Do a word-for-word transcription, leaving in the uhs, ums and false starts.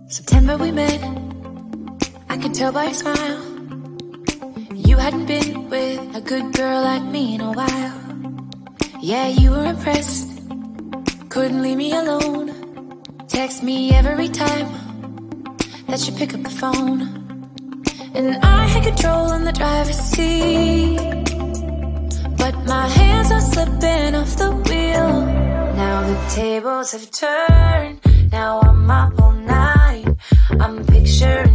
September we met, I could tell by your smile. You hadn't been with a good girl like me in a while. Yeah, you were impressed, couldn't leave me alone. Text me every time that you pick up the phone. And I had control in the driver's seat, but my hands are slipping off the wheel. Now the tables have turned, now I'm up all night. I'm picturing